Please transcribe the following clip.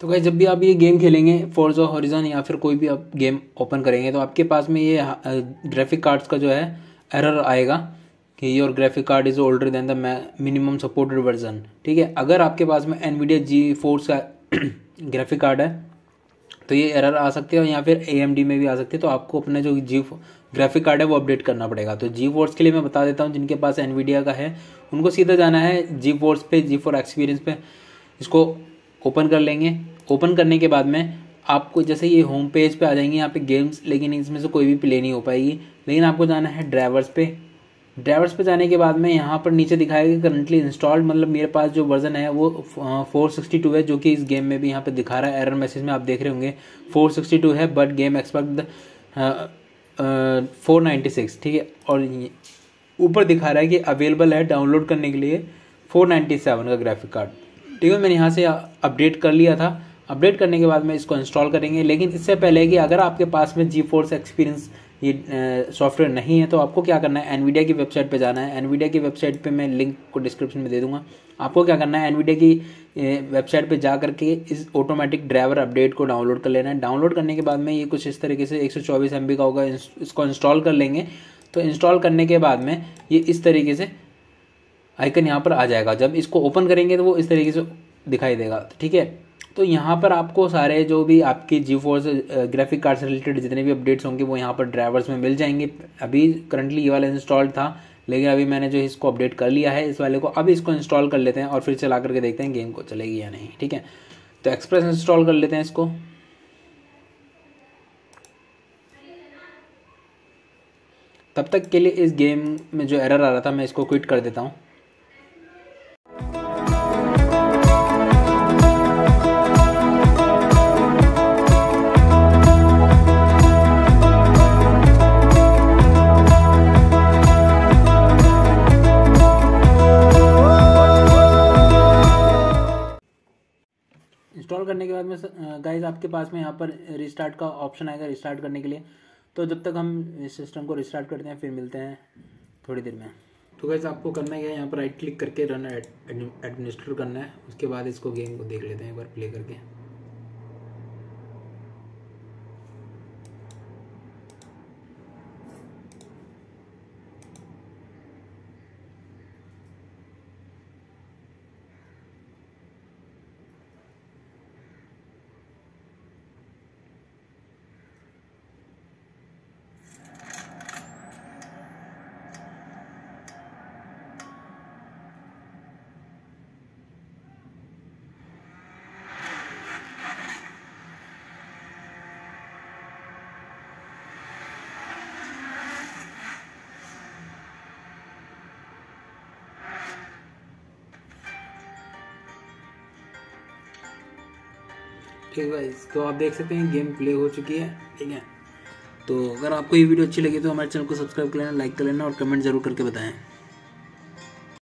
तो गाइस जब भी आप ये गेम खेलेंगे फोर्जा हॉरिजॉन या फिर कोई भी आप गेम ओपन करेंगे तो आपके पास में ये ग्राफिक कार्ड्स का जो है एरर आएगा कि your graphic card is older than the minimum supported version. ठीक है, अगर आपके पास में एनवीडिया जी4 का ग्राफिक कार्ड है तो ये एरर आ सकते हैं, या फिर AMD में भी आ सकते हैं। तो आपको अपने जो ग्राफिक कार्ड है वो अपडेट करना पड़ेगा। तो जी4 के लिए मैं बता देता हूँ, जिनके पास एनवीडिया का है उनको सीधा जाना है जी4 पे, जी4 एक्सपीरियंस पे इसको ओपन कर लेंगे। ओपन करने के बाद में आपको जैसे ये होम पेज पे आ जाएंगे यहाँ पे गेम्स, लेकिन इसमें से कोई भी प्ले नहीं हो पाएगी। लेकिन आपको जाना है ड्राइवर्स पे। ड्राइवर्स पे जाने के बाद में यहाँ पर नीचे दिखाएगा करंटली इंस्टॉल्ड, मतलब मेरे पास जो वर्जन है वो 462 है, जो कि इस गेम में भी यहाँ पे दिखा रहा है। एरर मैसेज में आप देख रहे होंगे 462 है बट गेम एक्सपेक्ट 496। ठीक है, और ऊपर दिखा रहा है कि अवेलेबल है डाउनलोड करने के लिए 497 का ग्राफिक कार्ड। ठीक है, मैंने यहाँ से अपडेट कर लिया था। अपडेट करने के बाद में इसको इंस्टॉल करेंगे। लेकिन इससे पहले कि अगर आपके पास में जी4 एक्सपीरियंस ये सॉफ्टवेयर नहीं है तो आपको क्या करना है, एनवीडिया की वेबसाइट पे जाना है। एनवीडिया की वेबसाइट पे मैं लिंक को डिस्क्रिप्शन में दे दूंगा। आपको क्या करना है, एनवीडिया की वेबसाइट पे जा करके इस ऑटोमेटिक ड्राइवर अपडेट को डाउनलोड कर लेना है। डाउनलोड करने के बाद में ये कुछ इस तरीके से 124 MB का होगा। इसको इंस्टॉल कर लेंगे। तो इंस्टॉल करने के बाद में ये इस तरीके से आइकन यहाँ पर आ जाएगा। जब इसको ओपन करेंगे तो वो इस तरीके से दिखाई देगा। ठीक है, तो यहाँ पर आपको सारे जो भी आपकी जी4 ग्राफिक कार्ड से रिलेटेड जितने भी अपडेट्स होंगे वो यहाँ पर ड्राइवर्स में मिल जाएंगे। अभी करंटली ये वाला इंस्टॉल्ड था, लेकिन अभी मैंने जो इसको अपडेट कर लिया है इस वाले को। अब इसको इंस्टॉल कर लेते हैं और फिर चला करके देखते हैं गेम को चलेगी या नहीं। ठीक है, तो एक्सप्रेस इंस्टॉल कर लेते हैं इसको। तब तक के लिए इस गेम में जो एरर आ रहा था मैं इसको क्विट कर देता हूँ। इंस्टॉल करने के बाद में गाइस आपके पास में यहाँ पर रिस्टार्ट का ऑप्शन आएगा रिस्टार्ट करने के लिए। तो जब तक हम इस सिस्टम को रिस्टार्ट करते हैं फिर मिलते हैं थोड़ी देर में। तो गाइस आपको करना है यहाँ पर राइट क्लिक करके रन एडमिनिस्ट्रेटर करना है। उसके बाद इसको गेम को देख लेते हैं एक बार प्ले करके। ठीक है गाइस, तो आप देख सकते हैं गेम प्ले हो चुकी है। ठीक है, तो अगर आपको ये वीडियो अच्छी लगी तो हमारे चैनल को सब्सक्राइब कर लेना, लाइक कर लेना और कमेंट जरूर करके बताएं।